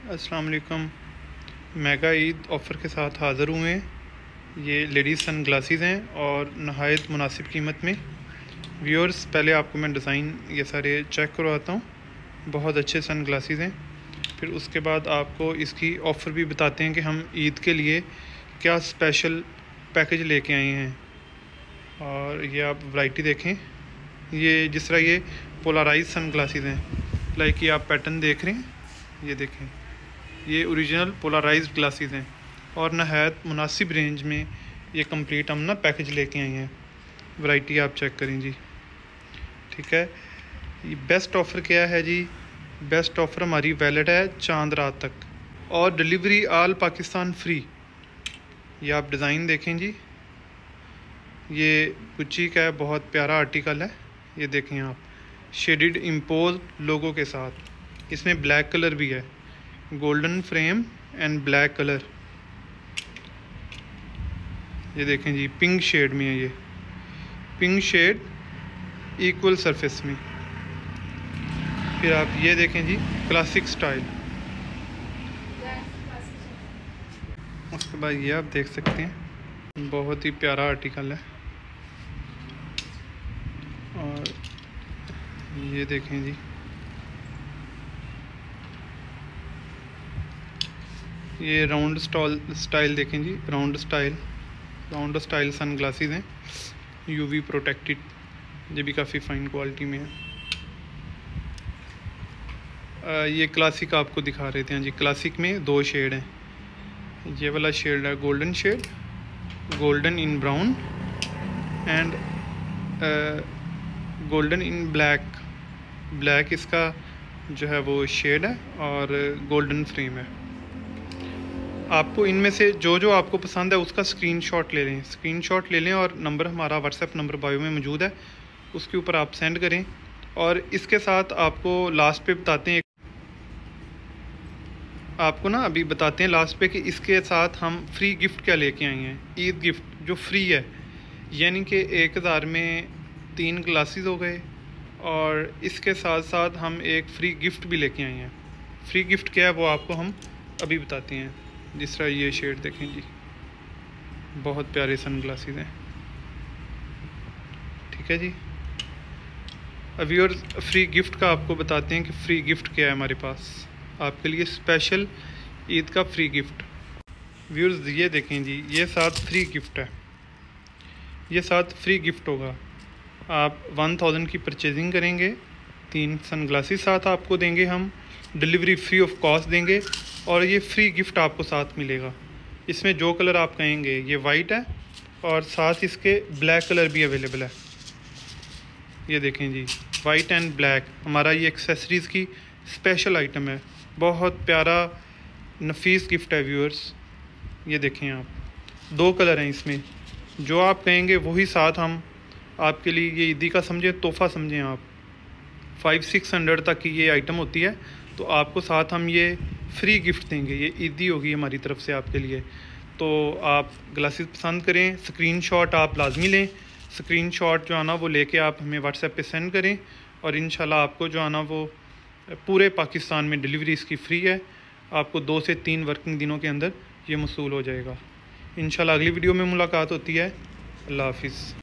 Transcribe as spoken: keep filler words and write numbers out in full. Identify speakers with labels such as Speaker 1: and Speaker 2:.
Speaker 1: अस्सलाम वालेकुम। Mega Eid offer के साथ हाज़िर हुए हैं। ये लेडीज़ सन ग्लासेस हैं और नहायत मुनासिब कीमत में। व्यूअर्स, पहले आपको मैं डिज़ाइन ये सारे चेक करवाता हूँ। बहुत अच्छे सन ग्लासेस हैं। फिर उसके बाद आपको इसकी ऑफ़र भी बताते हैं कि हम ईद के लिए क्या स्पेशल पैकेज लेके आए हैं। और ये आप वैरायटी देखें, ये जिस तरह ये पोलराइज सन ग्लासेस हैं, लाइक ये आप पैटर्न देख रहे हैं, ये देखें, ये ओरिजिनल पोलराइज्ड ग्लासेस हैं और नहायत मुनासिब रेंज में ये कंप्लीट हम ना पैकेज लेके आए हैं। वैरायटी आप चेक करें जी, ठीक है। ये बेस्ट ऑफ़र क्या है जी? बेस्ट ऑफ़र हमारी वैलिड है चांद रात तक और डिलीवरी आल पाकिस्तान फ्री। ये आप डिज़ाइन देखें जी, ये गुच्ची का है, बहुत प्यारा आर्टिकल है। ये देखें आप, शेडिड इम्पोज लोगों के साथ, इसमें ब्लैक कलर भी है, golden frame and black colour. ये देखें जी, पिंक शेड में है, ये पिंक शेड इक्वल सरफेस में। फिर आप ये देखें जी, क्लासिक स्टाइल। उसके बाद ये आप देख सकते हैं, बहुत ही प्यारा आर्टिकल है। और ये देखें जी, ये राउंड स्टॉल स्टाइल देखें जी, round style round style sun glasses हैं, यूवी प्रोटेक्टेड। ये भी काफ़ी फ़ाइन क्वालिटी में है। आ, ये क्लासिक आपको दिखा रहे थे। हाँ जी, क्लासिक में दो शेड हैं। ये वाला शेड है golden shade, golden in brown and golden in black. Black इसका जो है वो शेड है और गोल्डन फ्रेम है। आपको इनमें से जो जो आपको पसंद है उसका स्क्रीनशॉट ले लें, स्क्रीनशॉट ले लें और नंबर हमारा व्हाट्सएप नंबर बायो में मौजूद है, उसके ऊपर आप सेंड करें। और इसके साथ आपको लास्ट पे बताते हैं, आपको ना अभी बताते हैं लास्ट पे कि इसके साथ हम फ्री गिफ्ट क्या लेके आए हैं। ईद गिफ्ट जो फ्री है, यानी कि एक हज़ार में तीन ग्लासेस हो गए और इसके साथ साथ हम एक फ्री गिफ्ट भी लेके आए हैं। फ्री गिफ्ट क्या है वो आपको हम अभी बताते हैं। जिस तरह ये शेड देखें जी, बहुत प्यारे सन ग्लासेस हैं, ठीक है जी। अभी और फ्री गिफ्ट का आपको बताते हैं कि फ्री गिफ्ट क्या है हमारे पास आपके लिए स्पेशल ईद का फ्री गिफ्ट। व्यूअर्स, ये देखें जी, ये साथ फ्री गिफ्ट है, ये साथ फ्री गिफ्ट होगा। आप वन थाउजेंड की परचेजिंग करेंगे, तीन सन ग्लासेस साथ आपको देंगे हम, डिलीवरी फ्री ऑफ कॉस्ट देंगे और ये फ्री गिफ्ट आपको साथ मिलेगा। इसमें जो कलर आप कहेंगे, ये वाइट है और साथ इसके ब्लैक कलर भी अवेलेबल है। ये देखें जी, वाइट एंड ब्लैक हमारा ये एक्सेसरीज़ की स्पेशल आइटम है। बहुत प्यारा नफीस गिफ्ट है व्यूअर्स। ये देखें आप, दो कलर हैं इसमें, जो आप कहेंगे वही साथ हम आपके लिए, ये ईदी का समझें, तोहफ़ा समझें आप। फाइव सिक्स हंड्रेड तक की ये आइटम होती है, तो आपको साथ हम ये फ्री गिफ्ट देंगे। ये ईदी होगी हमारी तरफ से आपके लिए। तो आप ग्लासेस पसंद करें, स्क्रीनशॉट आप लाजमी लें। स्क्रीनशॉट जो आना वो लेके आप हमें व्हाट्सएप पे सेंड करें और इंशाल्लाह आपको जो आना वो पूरे पाकिस्तान में डिलीवरी इसकी फ्री है। आपको दो से तीन वर्किंग दिनों के अंदर ये मौसूल हो जाएगा। इंशाल्लाह अगली वीडियो में मुलाकात होती है। अल्लाह हाफिज़।